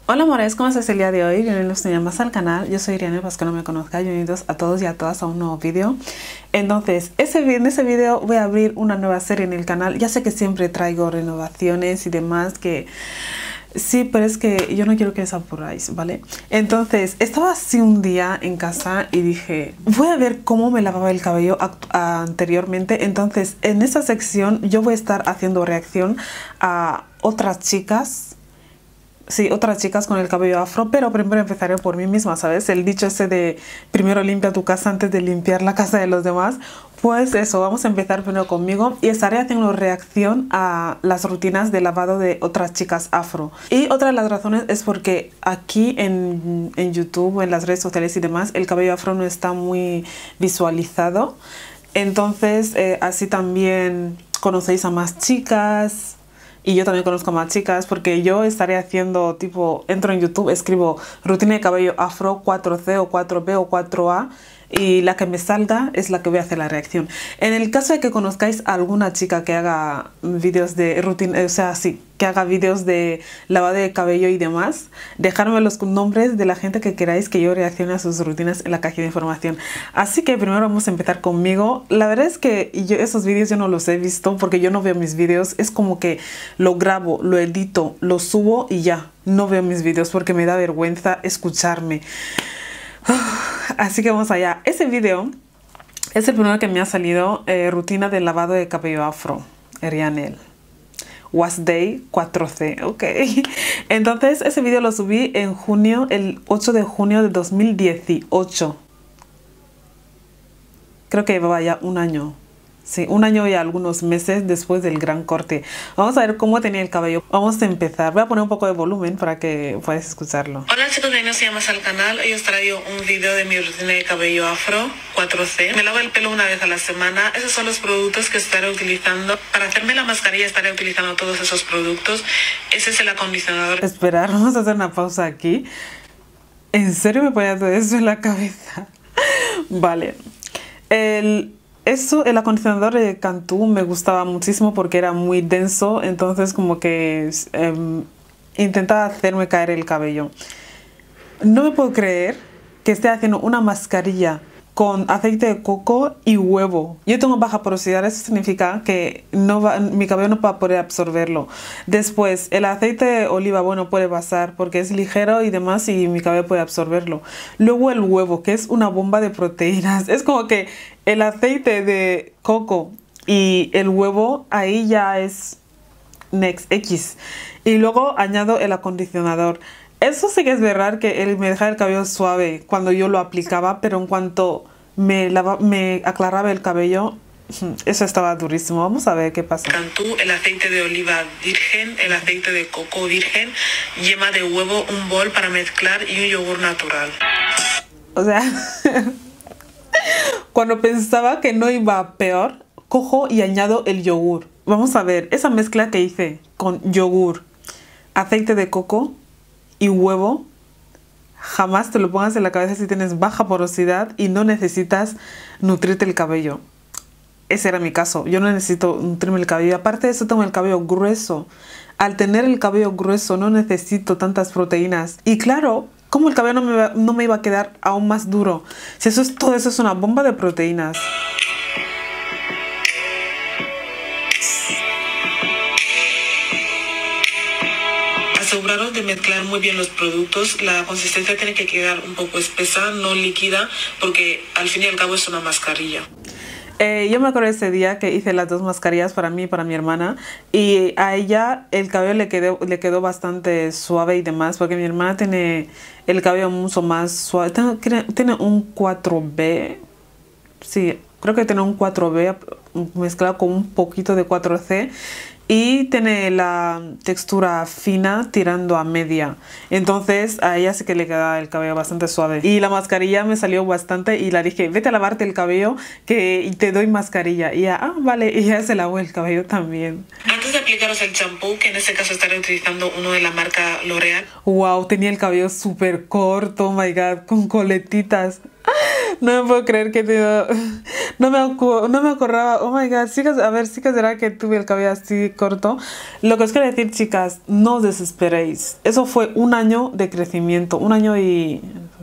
Hola amores, ¿cómo estás el día de hoy? Bienvenidos más al canal. Yo soy Iriane, para los que no me conozcan. Bienvenidos a todos y a todas a un nuevo vídeo. Entonces, en ese vídeo voy a abrir una nueva serie en el canal. Ya sé que siempre traigo renovaciones y demás que... Sí, pero es que yo no quiero que os apuráis, ¿vale? Entonces, estaba así un día en casa y dije, voy a ver cómo me lavaba el cabello anteriormente. Entonces, en esta sección yo voy a estar haciendo reacción a otras chicas. Sí, otras chicas con el cabello afro, pero primero empezaré por mí misma, ¿sabes? El dicho ese de primero limpia tu casa antes de limpiar la casa de los demás. Pues eso, vamos a empezar primero conmigo y estaré haciendo reacción a las rutinas de lavado de otras chicas afro. Y otra de las razones es porque aquí en YouTube, en las redes sociales y demás, el cabello afro no está muy visualizado. Entonces, así también conocéis a más chicas. Y yo también conozco a más chicas porque yo estaré haciendo tipo, entro en YouTube, escribo rutina de cabello afro 4C o 4B o 4A y la que me salga es la que voy a hacer la reacción. En el caso de que conozcáis a alguna chica que haga vídeos de rutina, o sea, sí, que haga vídeos de lavado de cabello y demás, dejadme los nombres de la gente que queráis que yo reaccione a sus rutinas en la caja de información. Así que primero vamos a empezar conmigo. La verdad es que yo esos vídeos yo no los he visto porque yo no veo mis vídeos. Es como que lo grabo, lo edito, lo subo y ya. No veo mis vídeos porque me da vergüenza escucharme. Así que vamos allá. Ese vídeo es el primero que me ha salido, rutina de lavado de cabello afro, Rianel. Was Day 4C, ok. Entonces ese vídeo lo subí en junio, el 8 de junio de 2018. Creo que llevaba ya un año. Sí, un año y algunos meses después del gran corte. Vamos a ver cómo tenía el cabello. Vamos a empezar. Voy a poner un poco de volumen para que puedas escucharlo. Hola chicos, bienvenidos al canal. Hoy os traigo un vídeo de mi rutina de cabello afro 4C. Me lavo el pelo una vez a la semana. Esos son los productos que estaré utilizando. Para hacerme la mascarilla estaré utilizando todos esos productos. Ese es el acondicionador. Esperar, vamos a hacer una pausa aquí. ¿En serio me ponía todo eso en la cabeza? Vale. El acondicionador de Cantu me gustaba muchísimo porque era muy denso, entonces como que intentaba hacerme caer el cabello. No me puedo creer que esté haciendo una mascarilla con aceite de coco y huevo. Yo tengo baja porosidad, eso significa que mi cabello no va a poder absorberlo. Después, el aceite de oliva, bueno, puede pasar porque es ligero y demás y mi cabello puede absorberlo. Luego el huevo, que es una bomba de proteínas. Es como que el aceite de coco y el huevo, ahí ya es next X. Y luego añado el acondicionador. Eso sí que es verdad que me dejaba el cabello suave cuando yo lo aplicaba, pero en cuanto me aclaraba el cabello, eso estaba durísimo. Vamos a ver qué pasa. Cantú, el aceite de oliva virgen, el aceite de coco virgen, yema de huevo, un bol para mezclar y un yogur natural. O sea, cuando pensaba que no iba peor, cojo y añado el yogur. Vamos a ver, esa mezcla que hice con yogur, aceite de coco y huevo, jamás te lo pongas en la cabeza si tienes baja porosidad y no necesitas nutrirte el cabello. Ese era mi caso. Yo no necesito nutrirme el cabello. Aparte de eso, tengo el cabello grueso. Al tener el cabello grueso no necesito tantas proteínas. Y claro, ¿cómo el cabello no me iba a quedar aún más duro? Si todo eso es una bomba de proteínas. Aseguraros de mezclar muy bien los productos. La consistencia tiene que quedar un poco espesa, no líquida, porque al fin y al cabo es una mascarilla. Yo me acuerdo ese día que hice las dos mascarillas para mí y para mi hermana, y a ella el cabello le quedó bastante suave y demás, porque mi hermana tiene el cabello mucho más suave. Tiene un 4B, sí, creo que tiene un 4B mezclado con un poquito de 4C. Y tiene la textura fina tirando a media. Entonces a ella sí que le queda el cabello bastante suave. Y la mascarilla me salió bastante y la dije, vete a lavarte el cabello y te doy mascarilla. Y ella, vale. Y ella se lavó el cabello también. Antes de aplicaros el champú, que en este caso estaré utilizando uno de la marca L'Oreal. Wow, tenía el cabello súper corto, oh my god, con coletitas. No me puedo creer que no me acordaba. Oh my god, chicas, a ver, chicas, ¿será que tuve el cabello así corto? Lo que os quiero decir, chicas, no os desesperéis. Eso fue un año de crecimiento, un año y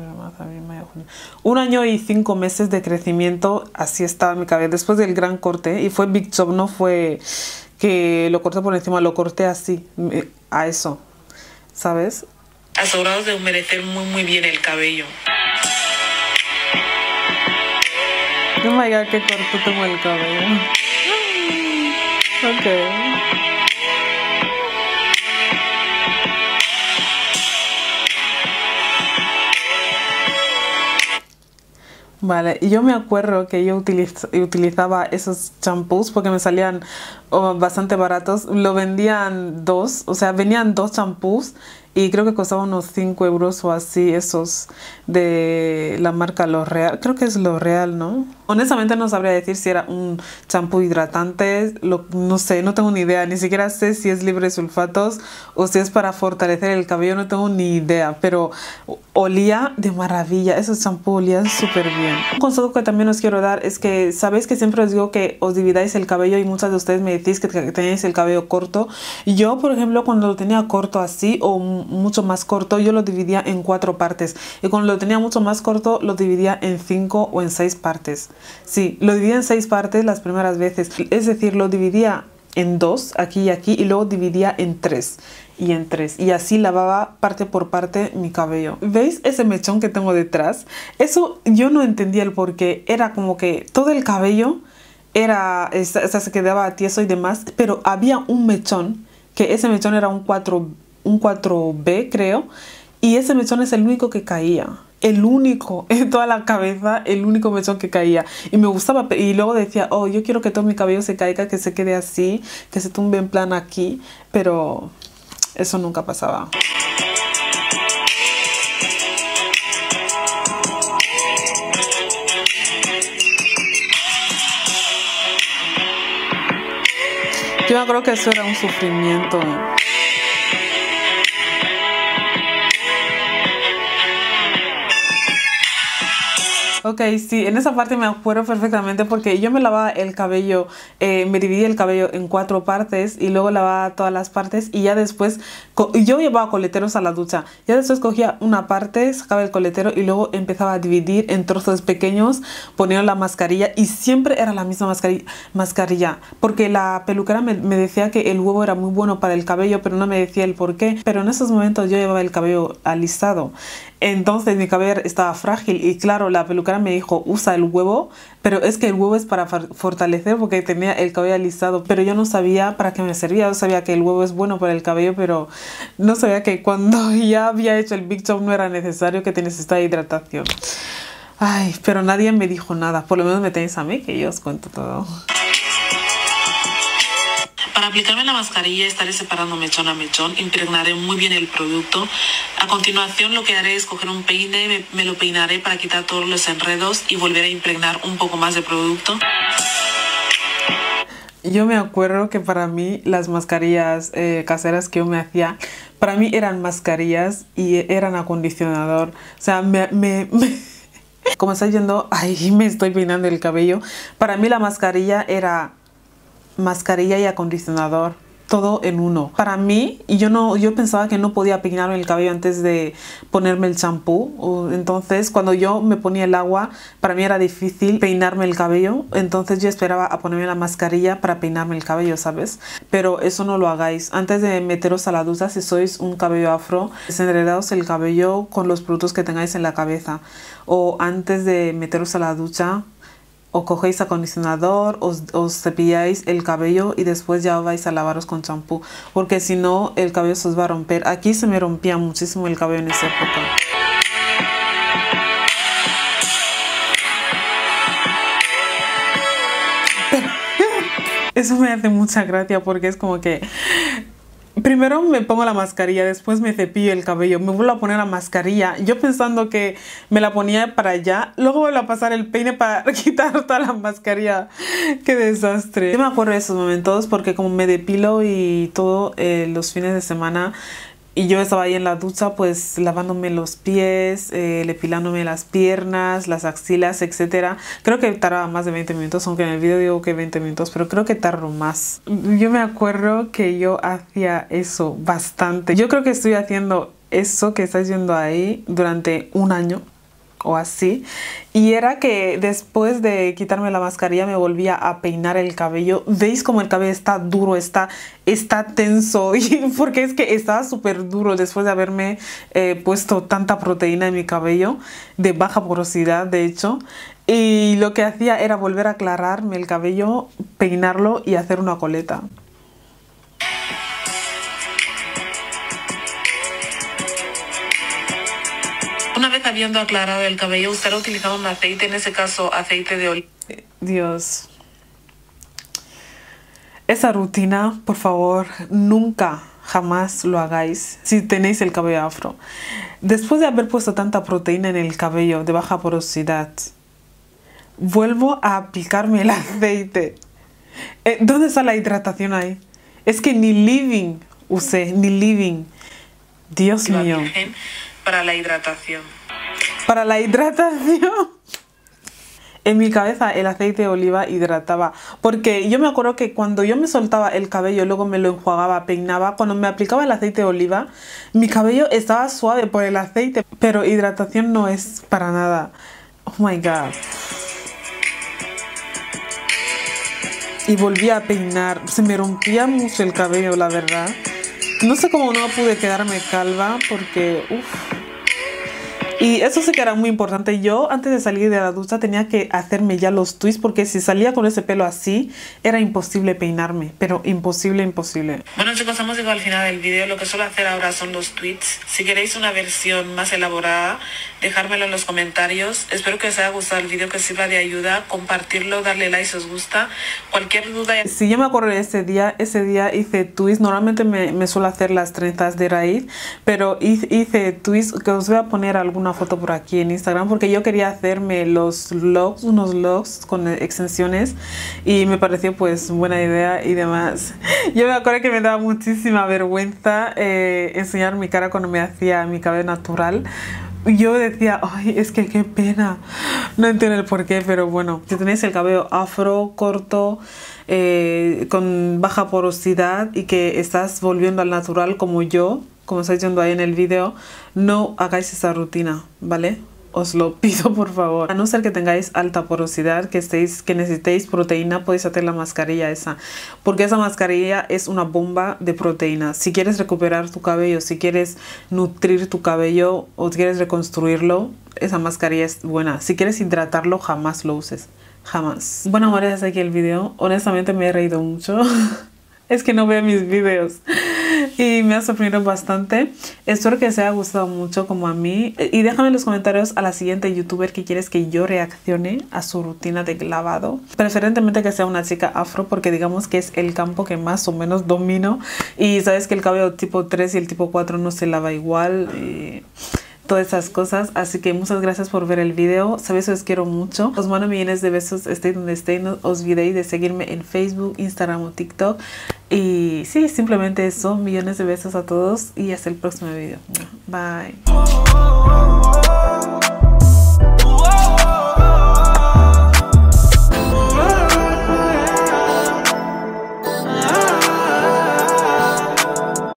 5 meses de crecimiento. Así estaba mi cabello después del gran corte. Y fue Big Chop, no fue que lo corté por encima, lo corté así, a eso, ¿sabes? Asegurados de humedecer muy bien el cabello. Oh my god, qué corto tengo el cabello. Ok. Vale, y yo me acuerdo que yo utilizaba esos champús porque me salían bastante baratos. Lo vendían dos, o sea, venían dos champús y creo que costaban unos 5 euros o así, esos de la marca L'Oreal. Creo que es L'Oreal, ¿no? Honestamente no sabría decir si era un champú hidratante, no sé, no tengo ni idea. Ni siquiera sé si es libre de sulfatos o si es para fortalecer el cabello, no tengo ni idea. Pero olía de maravilla, esos champús olían súper bien. Un consejo que también os quiero dar es que, ¿sabéis que siempre os digo que os dividáis el cabello? Y muchas de ustedes me decís que tenéis el cabello corto. Yo, por ejemplo, cuando lo tenía corto así o mucho más corto, yo lo dividía en 4 partes. Y cuando lo tenía mucho más corto, lo dividía en 5 o en 6 partes. Sí, lo dividía en 6 partes las primeras veces. Es decir, lo dividía en 2, aquí y aquí, y luego dividía en 3 y en 3. Y así lavaba parte por parte mi cabello. ¿Veis ese mechón que tengo detrás? Eso yo no entendía el por qué. Era como que todo el cabello se quedaba tieso y demás, pero había un mechón, que ese mechón era un 4B, creo, y ese mechón es el único que caía. El único, en toda la cabeza, el único mechón que caía. Y me gustaba, y luego decía, oh, yo quiero que todo mi cabello se caiga, que se quede así, que se tumbe en plan aquí, pero eso nunca pasaba. Yo creo que eso era un sufrimiento. Ok, sí, en esa parte me acuerdo perfectamente porque yo me lavaba el cabello, me dividía el cabello en 4 partes y luego lavaba todas las partes y ya después, yo llevaba coleteros a la ducha, ya después cogía una parte, sacaba el coletero y luego empezaba a dividir en trozos pequeños, ponía la mascarilla y siempre era la misma mascarilla, porque la peluquera me decía que el huevo era muy bueno para el cabello, pero no me decía el por qué, pero en esos momentos yo llevaba el cabello alisado. Entonces mi cabello estaba frágil y claro, la peluquera me dijo, usa el huevo, pero es que el huevo es para fortalecer porque tenía el cabello alisado, pero yo no sabía para qué me servía. Yo sabía que el huevo es bueno para el cabello, pero no sabía que cuando ya había hecho el Big Chop no era necesario, que necesitaba hidratación. Ay, pero nadie me dijo nada, por lo menos me tenéis a mí que yo os cuento todo. Para aplicarme la mascarilla estaré separando mechón a mechón, impregnaré muy bien el producto. A continuación lo que haré es coger un peine, me lo peinaré para quitar todos los enredos y volver a impregnar un poco más de producto. Yo me acuerdo que para mí las mascarillas caseras que yo me hacía, para mí eran mascarillas y eran acondicionador. O sea, como estáis viendo, ahí me estoy peinando el cabello. Para mí la mascarilla era mascarilla y acondicionador, todo en uno. Para mí, yo pensaba que no podía peinarme el cabello antes de ponerme el champú. Entonces, cuando yo me ponía el agua, para mí era difícil peinarme el cabello. Entonces, yo esperaba a ponerme la mascarilla para peinarme el cabello, ¿sabes? Pero eso no lo hagáis. Antes de meteros a la ducha, si sois un cabello afro, desenredaos el cabello con los productos que tengáis en la cabeza. O antes de meteros a la ducha, o cogéis acondicionador, os cepilláis el cabello y después ya vais a lavaros con champú, porque si no el cabello se os va a romper. Aquí se me rompía muchísimo el cabello en esa época. Eso me hace mucha gracia porque es como que primero me pongo la mascarilla, después me cepillo el cabello, me vuelvo a poner la mascarilla, yo pensando que me la ponía para allá, luego vuelvo a pasar el peine para quitar toda la mascarilla. ¡Qué desastre! Yo me acuerdo de esos momentos porque como me depilo y todo los fines de semana Y yo estaba ahí en la ducha pues lavándome los pies, depilándome las piernas, las axilas, etcétera. Creo que tardaba más de 20 minutos, aunque en el video digo que 20 minutos, pero creo que tardó más. Yo me acuerdo que yo hacía eso bastante. Yo creo que estoy haciendo eso que estáis viendo ahí durante un año o así, y era que después de quitarme la mascarilla me volvía a peinar el cabello. ¿Veis cómo el cabello está duro, está tenso? Y porque es que estaba súper duro después de haberme puesto tanta proteína en mi cabello, de baja porosidad de hecho, y lo que hacía era volver a aclararme el cabello, peinarlo y hacer una coleta. Una vez habiendo aclarado el cabello, estaré utilizando un aceite, en ese caso aceite de oliva. Dios. Esa rutina, por favor, nunca, jamás lo hagáis si tenéis el cabello afro. Después de haber puesto tanta proteína en el cabello de baja porosidad, vuelvo a aplicarme el aceite. ¿Dónde está la hidratación ahí? Es que ni living usé, ni living. Dios mío. Para la hidratación. Para la hidratación. En mi cabeza el aceite de oliva hidrataba, porque yo me acuerdo que cuando yo me soltaba el cabello, luego me lo enjuagaba, peinaba, cuando me aplicaba el aceite de oliva, mi cabello estaba suave por el aceite, pero hidratación no es para nada. Oh my god. Y volví a peinar, se me rompía mucho el cabello, la verdad. No sé cómo no pude quedarme calva porque y eso sí que era muy importante. Yo antes de salir de la ducha tenía que hacerme ya los twists, porque si salía con ese pelo así era imposible peinarme, pero imposible, imposible. Bueno chicos, hemos llegado al final del vídeo. Lo que suelo hacer ahora son los tweets. Si queréis una versión más elaborada, dejármelo en los comentarios. Espero que os haya gustado el vídeo, que sirva de ayuda. Compartirlo, darle like si os gusta. Cualquier duda... Si yo me acuerdo de ese día hice twists. Normalmente me suelo hacer las trenzas de raíz, pero hice twists que os voy a poner alguna foto por aquí en Instagram, porque yo quería hacerme los vlogs, unos vlogs con extensiones, y me pareció pues buena idea y demás. Yo me acuerdo que me daba muchísima vergüenza enseñar mi cara cuando me hacía mi cabello natural. Yo decía, ay, es que qué pena, no entiendo el por qué, pero bueno, si tenéis el cabello afro, corto, con baja porosidad y que estás volviendo al natural como yo, como estáis viendo ahí en el vídeo, no hagáis esa rutina, ¿vale? Os lo pido por favor. A no ser que tengáis alta porosidad, que necesitéis proteína, podéis hacer la mascarilla esa, porque esa mascarilla es una bomba de proteína. Si quieres recuperar tu cabello, si quieres nutrir tu cabello o quieres reconstruirlo, esa mascarilla es buena. Si quieres hidratarlo, jamás lo uses, jamás. Bueno amores, hasta aquí el video. Honestamente me he reído mucho. Es que no veo mis videos y me ha sorprendido bastante. Espero que os haya gustado mucho como a mí. Y déjame en los comentarios a la siguiente youtuber que quieres que yo reaccione a su rutina de lavado. Preferentemente que sea una chica afro, porque digamos que es el campo que más o menos domino. Y sabes que el cabello tipo 3 y el tipo 4 no se lava igual. Todas esas cosas, así que muchas gracias por ver el video. Sabéis que os quiero mucho, os mando millones de besos, estéis donde estéis. No os olvidéis de seguirme en Facebook, Instagram o TikTok. Y sí, simplemente eso, millones de besos a todos y hasta el próximo video. Bye.